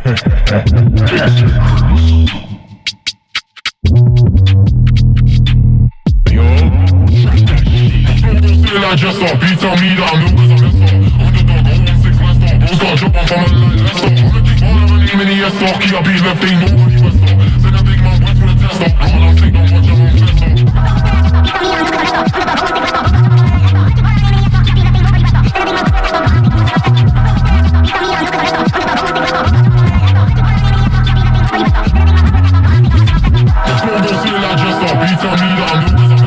I just saw beats on me that I know cause I'm Underdog, 016 last star. Bros got jump off on my line, let's start. All of a name in the S-Star, key I be left, ain't nobody was star. Send a big man went for the test up. All I'm saying, don't watch your own fest up. Let's go, go, see I just saw beats on me that I know cause I'm